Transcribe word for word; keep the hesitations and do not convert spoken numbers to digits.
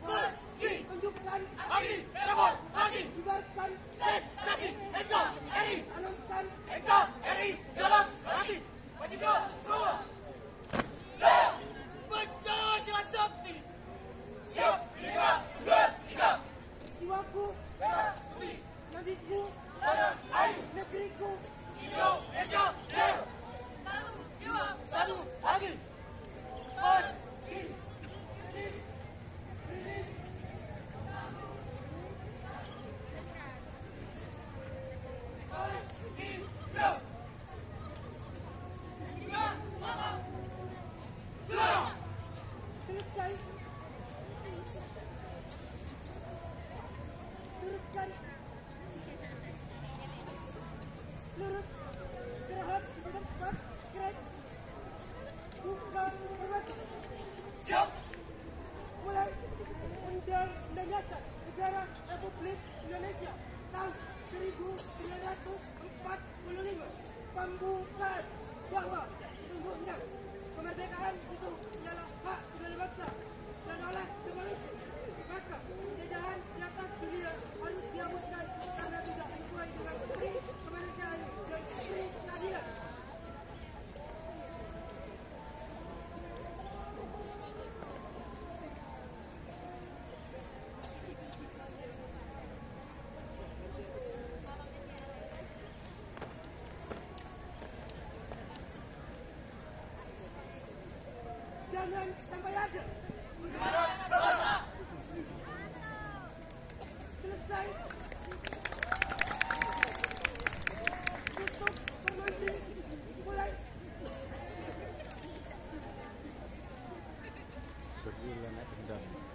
Meski tunjukkan aksi reformasi, bubarkan sensasi N K R I, tanamkan N K R I dalam hati mahasiswa semua. Jaya Pancasila Sila Sakti. Siap Bhinneka Tunggal Ika. jiwaku, Merah putih nadiku, tanah air negeriku. Indonesia Jaya. Satu jiwa, Satu hati. Meski Indra. dua, lama, Dua. Teruskan, teruskan, lurus, gerak, cepat, keren, buka, lurus, Siap. mulai Undang-Undang Dasar Negara Republik Indonesia tahun seribu sembilan ratus empat puluh lima pembukaan bahwa sesungguhnya kemerdekaan itu ialah hak segala bangsa dan oleh sebab itu maka penjajahan di atas dunia harus dihapuskan karena tidak sesuai dengan pri kemanusiaan dan pri keadilan. Jangan sampai ada selesai tutup permandi mulai Berbulan dendam.